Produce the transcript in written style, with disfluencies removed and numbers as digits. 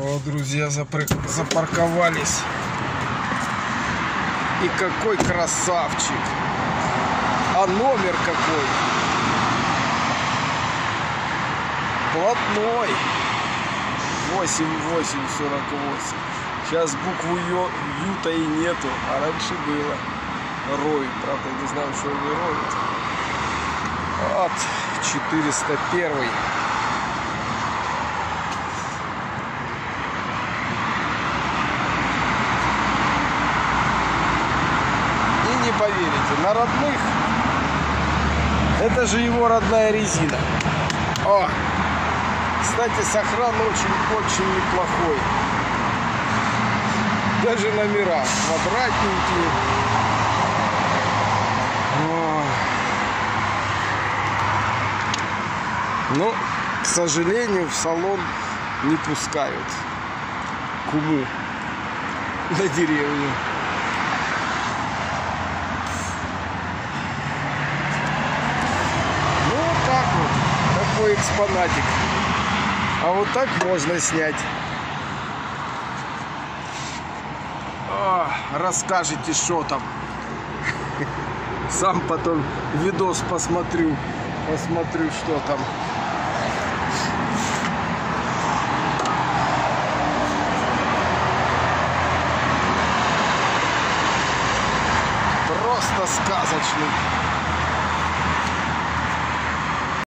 О, друзья, запарковались. И какой красавчик. А номер какой. Блатной. 8848. Сейчас букву Ю-то и нету, а раньше было. Роют, правда, не знаю, что они роют. Вот, 401. И не поверите, на родных, это же его родная резина. О, кстати, сохран очень неплохой. Даже номера квадратненькие. Но, к сожалению, в салон не пускают куму на деревню. Ну, вот так вот. Такой экспонатик. А вот так можно снять. Расскажете, что там. Сам потом видос посмотрю, что там. Просто сказочный.